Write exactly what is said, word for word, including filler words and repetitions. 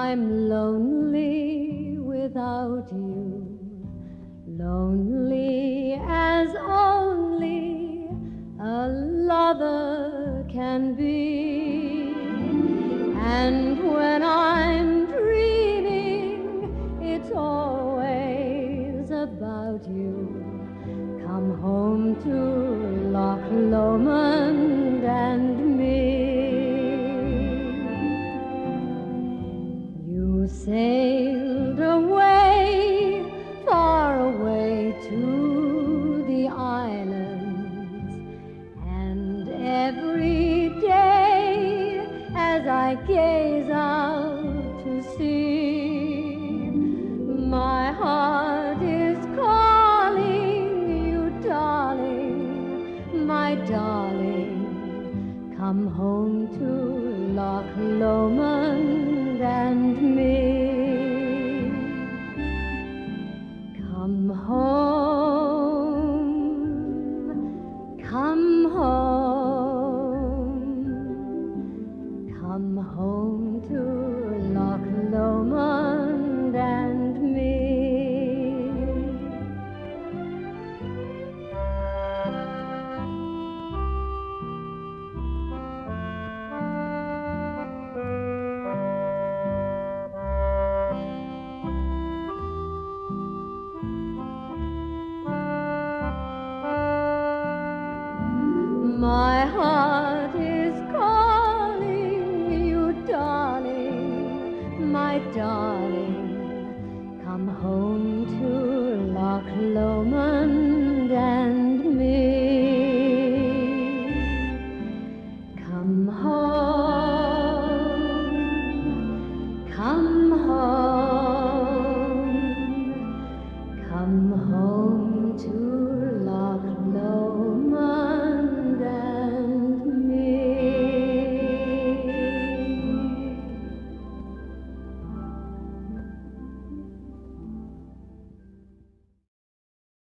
I'm lonely without you, lonely as only a lover can be. And when I'm dreaming, it's always about you. Come home to Loch Lomond and me. You sailed away, far away to the islands, and every day as I gaze out to sea, my heart is calling you, darling, my darling. Come home to Loch Lomond and me. Come home, come home, come home to Loch Lomond and me. My heart is calling you, darling, my darling. Come home to Loch Lomond